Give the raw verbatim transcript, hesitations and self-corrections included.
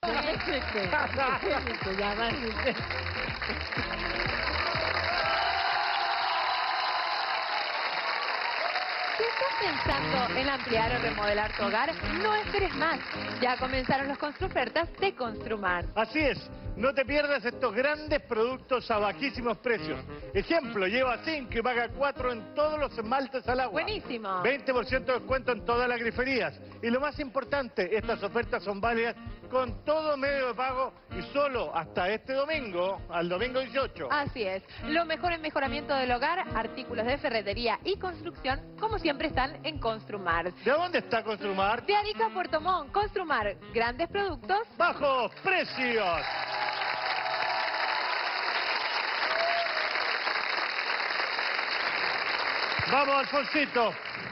Si estás pensando en ampliar o remodelar tu hogar, no esperes más. Ya comenzaron los Construofertas de Construmar. Así es, no te pierdas estos grandes productos a bajísimos precios. Ejemplo, lleva cinco y paga cuatro en todos los esmaltes al agua. Buenísimo. veinte por ciento de descuento en todas las griferías. Y lo más importante, estas ofertas son válidas con todo medio de pago y solo hasta este domingo, al domingo dieciocho. Así es. Lo mejor en mejoramiento del hogar, artículos de ferretería y construcción, como siempre están en Construmar. ¿De dónde está Construmar? De Arica a Puerto Montt, Construmar. Grandes productos. ¡Bajos precios! Vamos, Alfonsito.